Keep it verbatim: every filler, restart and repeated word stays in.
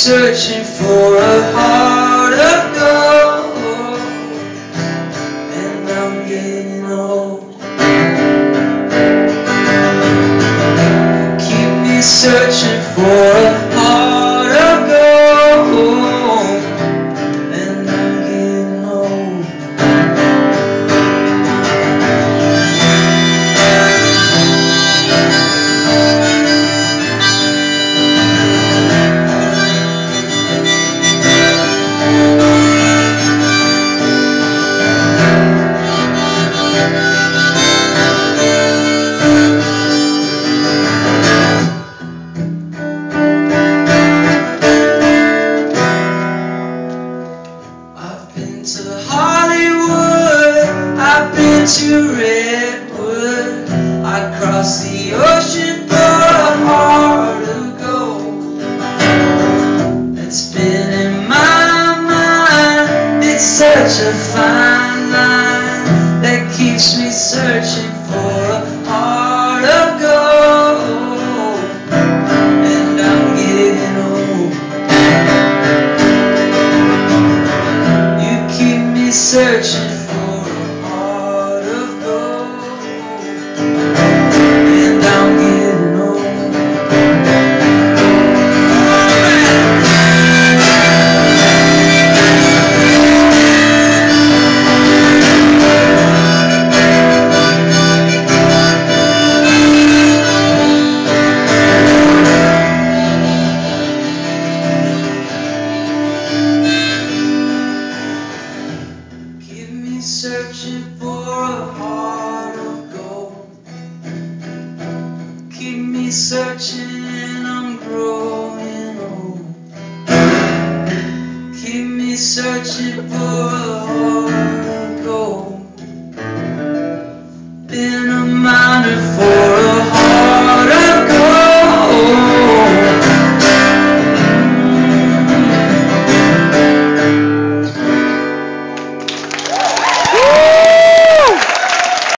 searching for a heart of gold, and I'm getting old. Keep me searching for a heart of gold, and I'm getting old. To Hollywood, I've been to Redwood, I crossed the ocean for a heart of gold. It's been in my mind, it's such a fine line that keeps me searching for a heart of gold, and I'm getting old. Searching for a heart of gold, and I'm getting old. Searching for a heart of gold. Keep me searching, I'm growing old. Keep me searching for a heart of gold. Been a miner for